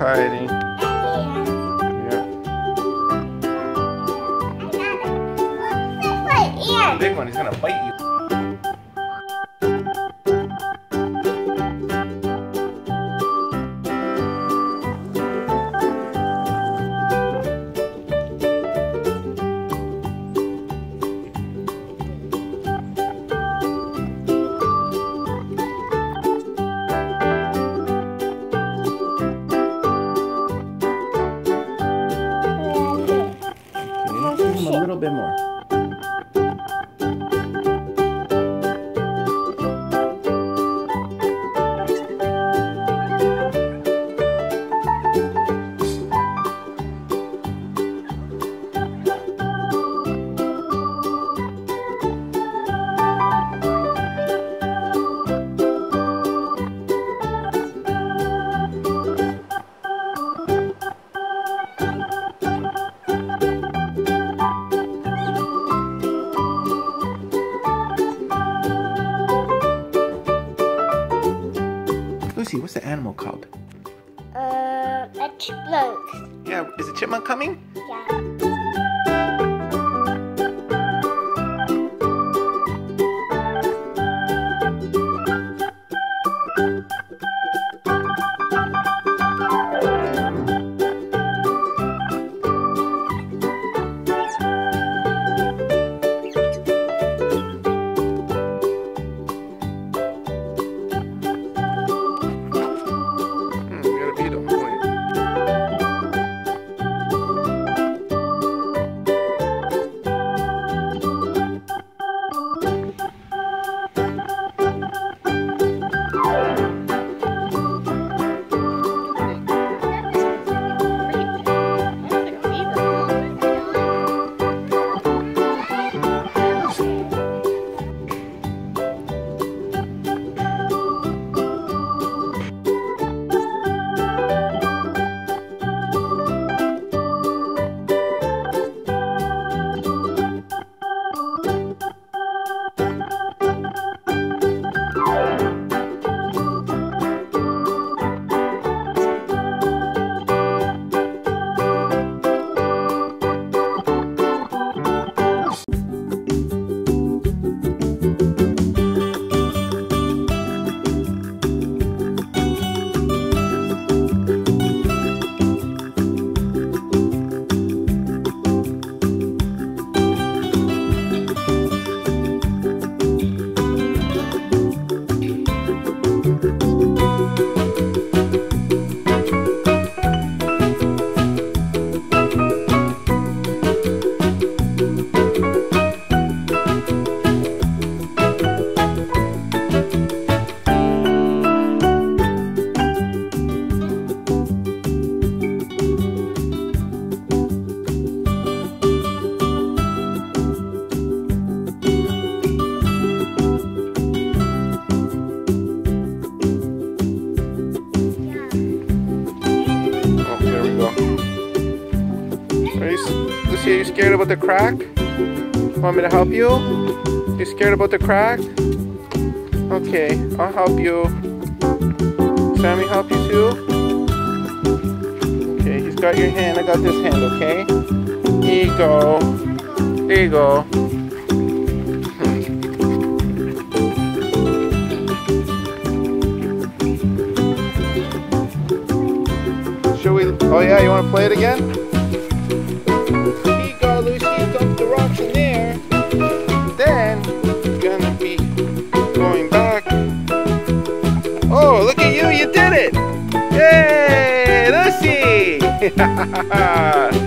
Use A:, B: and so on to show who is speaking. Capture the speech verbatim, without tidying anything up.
A: hiding. Yeah. The big one, he's gonna bite you. A little bit more. Lucy, what's the animal called?
B: Uh, a chipmunk.
A: Yeah, is a chipmunk coming?
B: Yeah.
A: Lucy, are you scared about the crack? Want me to help you? You scared about the crack? Okay, I'll help you. Sammy, help you too? Okay, he's got your hand, I got this hand, okay? Here you go. There you go. Should we? Oh yeah, you want to play it again? Here you go, Lucy. Dump the rocks in there. Then you're gonna be going back. Oh, look at you! You did it! Yay, Lucy!